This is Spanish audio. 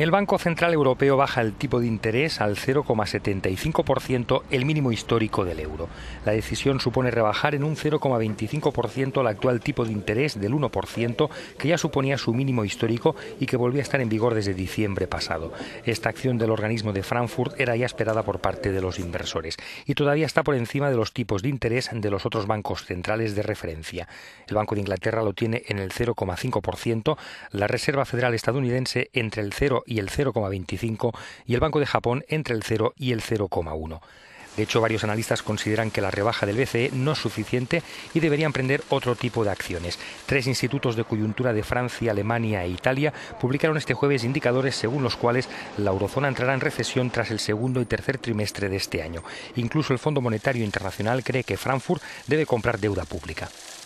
El Banco Central Europeo baja el tipo de interés al 0,75%, el mínimo histórico del euro. La decisión supone rebajar en un 0,25% el actual tipo de interés del 1%, que ya suponía su mínimo histórico y que volvía a estar en vigor desde diciembre pasado. Esta acción del organismo de Frankfurt era ya esperada por parte de los inversores y todavía está por encima de los tipos de interés de los otros bancos centrales de referencia. El Banco de Inglaterra lo tiene en el 0,5%, la Reserva Federal estadounidense entre el 0 y el 0,25 y el Banco de Japón entre el 0 y el 0,1. De hecho, varios analistas consideran que la rebaja del BCE no es suficiente y debería emprender otro tipo de acciones. 3 institutos de coyuntura de Francia, Alemania e Italia publicaron este jueves indicadores según los cuales la eurozona entrará en recesión tras el segundo y tercer trimestre de este año. Incluso el Fondo Monetario Internacional cree que Frankfurt debe comprar deuda pública.